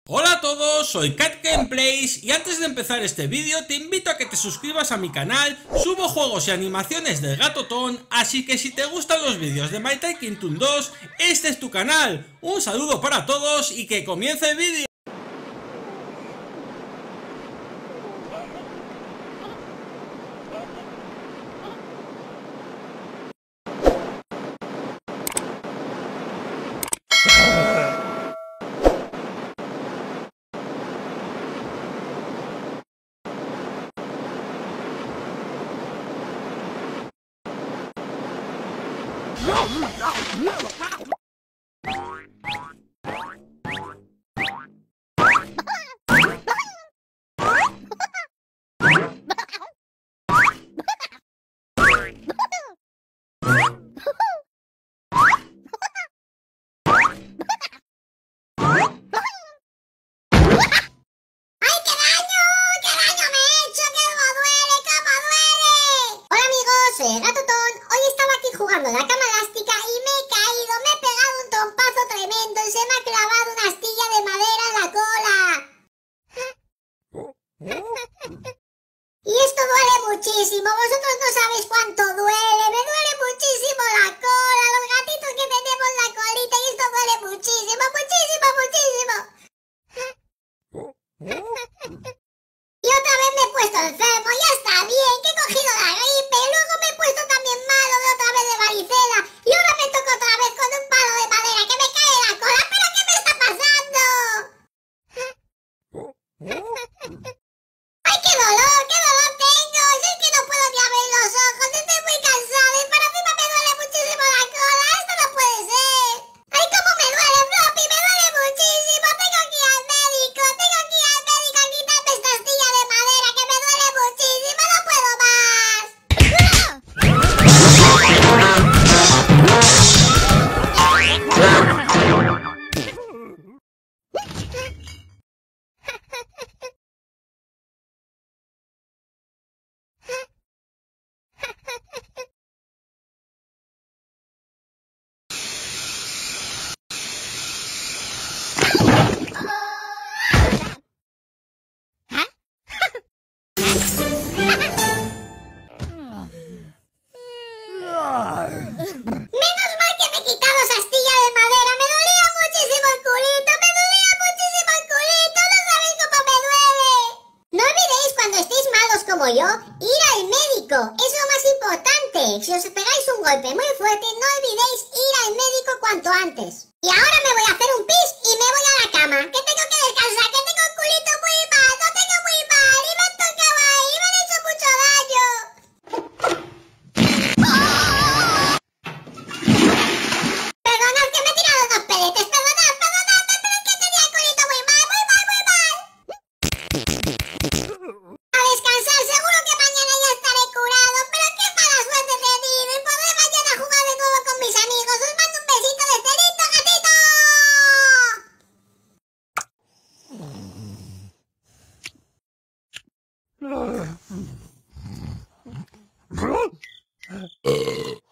Hola a todos, soy Cat Gameplays y antes de empezar este vídeo te invito a que te suscribas a mi canal. Subo juegos y animaciones del Gato Ton, así que si te gustan los vídeos de My Tycoon Toon 2, este es tu canal. Un saludo para todos y que comience el vídeo. Soy el Gato Ton. Hoy estaba aquí jugando la cama elástica y me he caído, me he pegado un trompazo tremendo y se me ha clavado una astilla de madera en la cola. Y esto duele muchísimo, vosotros no sabéis cuánto duele, me duele muchísimo la cola, los gatitos que tenemos la colita y esto duele muchísimo, muchísimo, muchísimo. Y otra vez me he puesto enfermo, ya está bien, que he cogido la gripe, luego me he puesto también malo de otra vez de varicela y ahora me toco otra vez con un palo de madera que me cae en la cola, ¿pero qué me está pasando? ¡Ay, qué dolor tengo! Si es que no puedo ni abrir los ojos, estoy muy cansada y para encima me duele muchísimo la cola, esto no puede ser. ¡Ay, cómo me duele, Floppy! ¡Me duele muchísimo! Tengo que ir al médico a quitarme esta astilla de madera que me duele muchísimo, no puedo más. Menos mal que me he quitado esa astilla de madera, me dolía muchísimo el culito, no sabéis cómo me duele. No olvidéis cuando estéis malos como yo, ir al médico, es lo más importante. Si os pegáis un golpe muy fuerte, no olvidéis ir al médico cuanto antes. Y ahora me voy a hacer un pis y me voy a la cama, que tengo que descansar, que tengo el culito muy mal, lo tengo muy mal y me han tocado ahí, me han hecho mucho daño. Perdonad que me he tirado dos peletes, perdonad, pero es que tenía el culito muy mal. A descansar, seguro que mañana ya estaré curado, pero qué mala suerte he tenido y podré mañana jugar de nuevo con mis amigos. Os mando un besito desde listo, gatito.